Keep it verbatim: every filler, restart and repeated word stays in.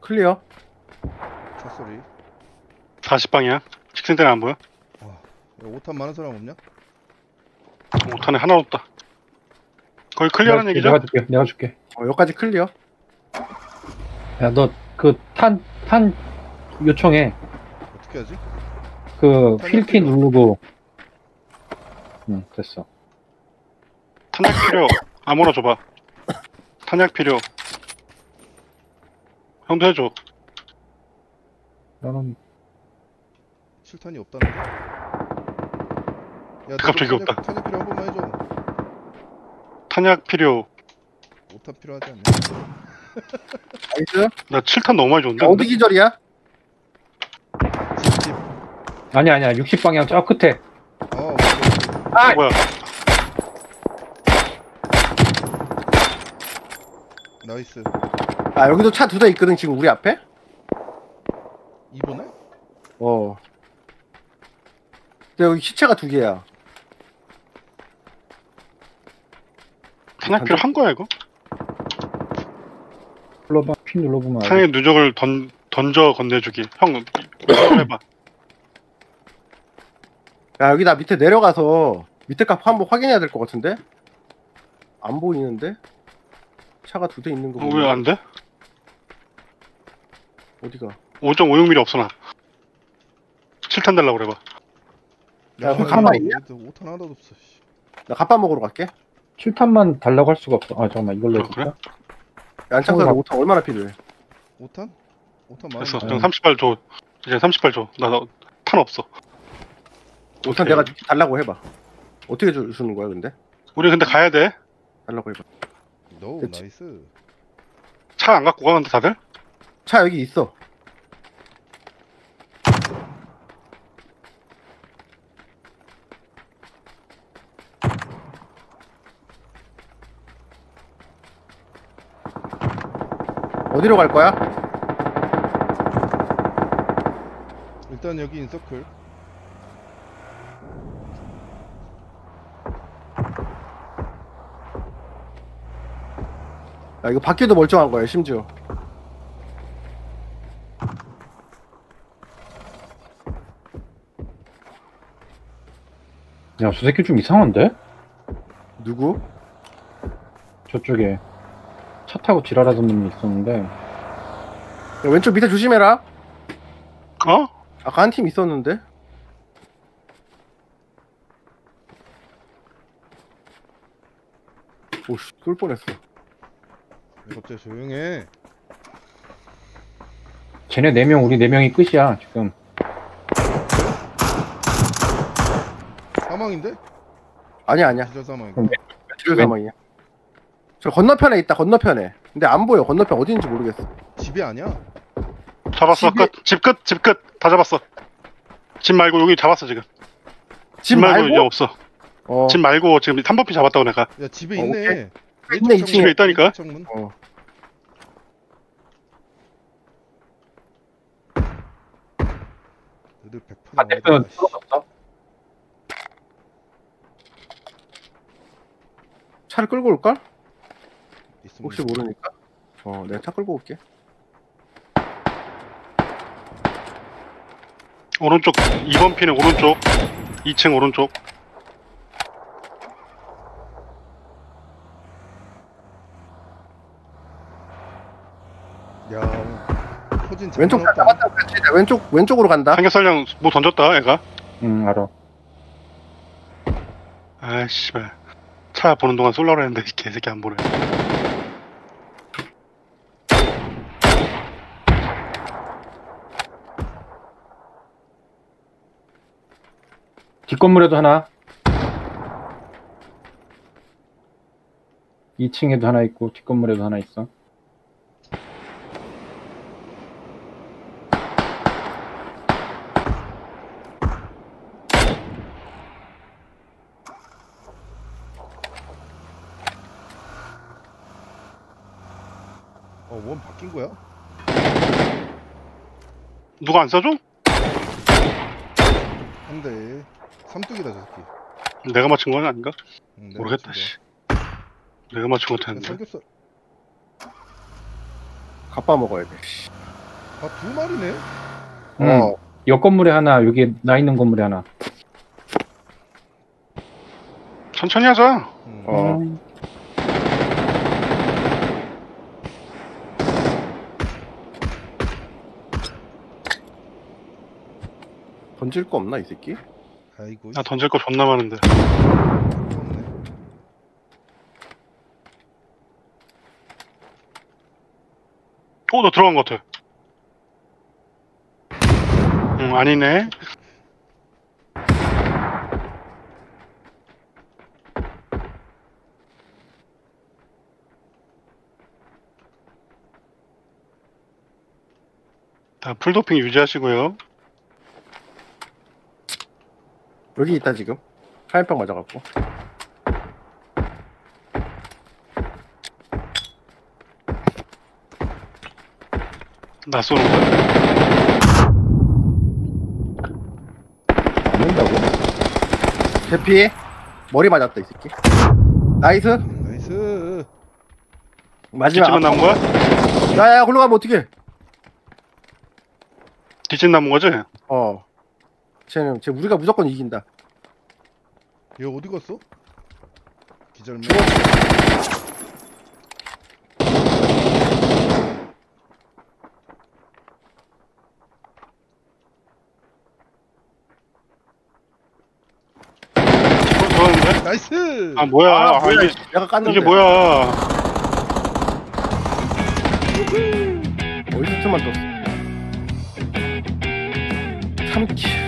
클리어. 차 소리. 사십 방향. 식생대는 안 보여? 와, 오 탄 많은 사람 없냐? 오 탄에 하나 없다. 거의 클리어라는 내가, 얘기죠? 내가 줄게. 내가 줄게. 어, 여기까지 클리어. 야, 너 그 탄 탄 요청해. 어떻게 하지? 그 탄약 휠키 필요. 누르고. 응, 됐어. 탄약 필요. 아무나 줘봐. 탄약 필요. 형도 해줘. 나는 칠탄이 없다는데? 야, 갑자기 탄약, 없다. 탄약 필요 한 번만 해줘. 탄약 필요. 오 탄 필요하지 않냐? 나이스. 나 칠 탄 너무 많이 줬는데. 야, 어디 기절이야? 집, 집. 아니야 아니야. 육십 방향 저 끝에. 어, 맞아. 아! 뭐야? 나이스. 아, 여기도 차 두 대 있거든, 지금 우리 앞에? 이번에? 어. 근데 여기 시체가 두 개야. 탄약 필요 한 거야 이거? 눌러봐. 피 눌러보면 알지. 탄약 누적을 던 던져 건네주기. 형 해봐. 야, 여기 나 밑에 내려가서 밑에 값 한번 확인해야 될 것 같은데? 안 보이는데? 차가 두 대 있는 거 어, 보면 왜 안 돼? 어디가? 오 점 오육 밀리미터 없어 나. 칠 탄 달라고 그래봐. 야, 그거 간판 있냐? 오 탄 하나도 없어. 씨. 나 갑바 먹으러 갈게. 칠 탄만 달라고 할 수가 없어. 아 잠깐만 이걸로 그래, 해볼까? 안창살 어, 오 탄 얼마나 필요해? 오 탄? 오 탄 많아. 됐어. 음. 형 삼십 발 줘. 이제 삼십 발 줘. 나 탄 없어. 오 탄 오케이. 내가 줄게. 달라고 해봐. 어떻게 주, 주는 거야, 근데? 우리 근데 가야 돼. 달라고 해봐. 노, 그치. 나이스. 차 안 갖고 가는데 다들? 차 여기 있어. 어디로 갈 거야? 일단 여기 인서클. 야, 이거 바퀴도 멀쩡한 거야, 심지어. 야, 저 새끼 좀 이상한데? 누구? 저쪽에 차 타고 지랄하던 놈이 있었는데. 야, 왼쪽 밑에 조심해라. 어? 아까 한 팀 있었는데. 오씨, 쏠 뻔했어. 왜 갑자기 조용해? 쟤네 네 명, 우리 네 명이 끝이야 지금. 사망인데? 아니야, 아니야. 기절 사망인데? 그럼 지뢰 사망이야. 저 건너편에 있다, 건너편에. 근데 안 보여, 건너편 어디인지 모르겠어. 집이 아니야? 잡았어. 집에- 끝. 집 끝. 집 끝. 다 잡았어. 집 말고 여기 잡았어 지금. 집 말고? 이제 없어. 어, 집 말고 지금 삼 번 피 잡았다고 내가. 야, 집에 어, 있네. 있네, 왼쪽 이 층에 창문, 있다니까? 왼쪽 창문. 어. 너들 백 퍼센트 반대편 나와야 돼. 들어갔어? 차를 끌고 올걸? 있으면 혹시 모르니까. 어, 내가 차 끌고 올게. 오른쪽 이 번 피는 오른쪽. 이 층 오른쪽. 야, 터진 왼쪽 차 장난 없다. 잡았다, 그치? 왼쪽, 왼쪽으로 간다. 삼겹살냥 뭐 던졌다 애가. 응 알아. 아 씨발. 차 보는 동안 쏠라고 했는데 이 개새끼 안 보네. 뒷건물에도 하나. 이 층에도 하나 있고 뒷건물에도 하나 있어. 어, 원 바뀐 거야? 누가 안 쏴줘? 한 대. 삼뚝이다, 저 새끼. 내가 맞춘 건 아닌가? 응, 내가 모르겠다 맞춘 씨. 내가 맞춘 것 거야. 야, 같았는데. 삼겹살. 갑바 먹어야 돼. 씨. 아, 두 마리네? 응. 어. 옆 건물에 하나, 여기 나 있는 건물에 하나. 천천히 하자. 음. 어. 음. 던질 거 없나 이 새끼? 아이고. 나 던질 거 존나 많은데. 없네. 어, 너 들어간 것 같아. 응, 아니네. 자, 풀도핑 유지하시고요. 여기 있다 지금. 화염병 맞아갖고. 나 쏘는 거야. 맞는다고? 대피. 머리 맞았다 이 새끼. 나이스. 나이스. 마지막. 뒷집은 남은 거야? 야야 걸로 가면 어떡해. 뒷집 남은 거지? 어. 쟤는 쟤 우리가 무조건 이긴다. 얘 어디 갔어? 기절만. 저, 저는데? 나이스. 아, 뭐야. 아, 뭐야, 이게, 내가 깠는데. 이게 뭐야. 어디서 만 떴어? 삼 킬.